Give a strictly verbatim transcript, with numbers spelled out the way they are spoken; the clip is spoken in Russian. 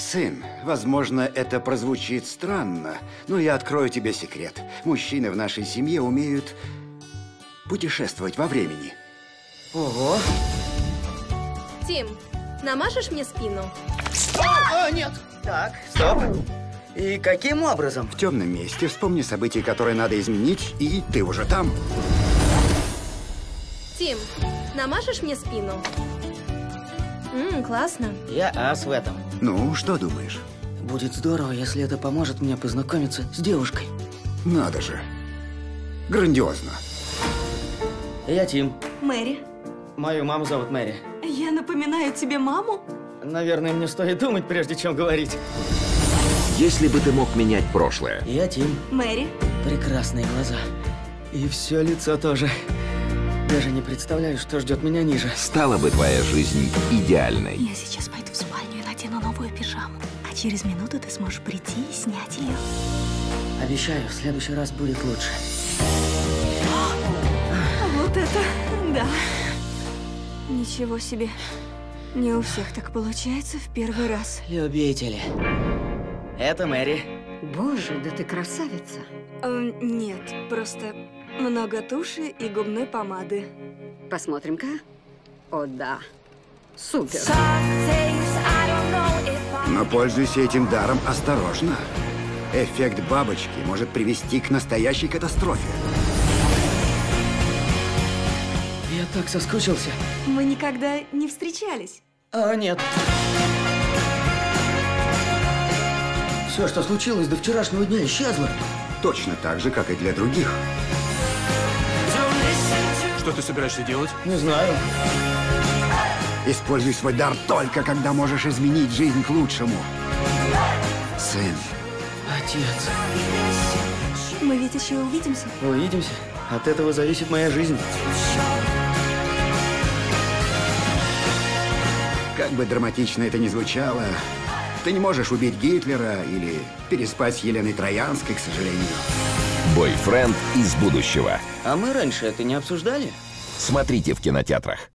Сын, возможно, это прозвучит странно, но я открою тебе секрет. Мужчины в нашей семье умеют путешествовать во времени. Ого. Тим, намажешь мне спину? О, нет. Так, стоп. И каким образом? В темном месте вспомни события, которые надо изменить, и ты уже там. Тим, намажешь мне спину? Ммм, классно. Я ас в этом. Ну, что думаешь? Будет здорово, если это поможет мне познакомиться с девушкой. Надо же. Грандиозно. Я Тим. Мэри, Мою маму зовут Мэри. я напоминаю тебе маму? Наверное, мне стоит думать, прежде чем говорить. Если бы ты мог менять прошлое, Я Тим. Мэри, Прекрасные глаза. И все лицо тоже. Даже не представляю, что ждет меня ниже. стала бы твоя жизнь идеальной. я сейчас пойду в спальню и надену новую пижаму. А через минуту ты сможешь прийти и снять ее. Обещаю, в следующий раз будет лучше. Вот это да. Ничего себе. Не у всех так получается в первый раз. Любители. Это Мэри. Боже, да ты красавица. Э, нет, просто много туши и губной помады. Посмотрим-ка. О, да. Супер. Но пользуйся этим даром осторожно. Эффект бабочки может привести к настоящей катастрофе. Я так соскучился. Мы никогда не встречались. А, нет. Все, что случилось до вчерашнего дня, исчезло. Точно так же, как и для других. Что ты собираешься делать? Не знаю. Используй свой дар только, когда можешь изменить жизнь к лучшему. Сын. Отец. Мы ведь еще увидимся. Увидимся. От этого зависит моя жизнь. Как бы драматично это ни звучало, ты не можешь убить Гитлера или переспать с Еленой Троянской, к сожалению. Бойфренд из будущего. А мы раньше это не обсуждали? Смотрите в кинотеатрах.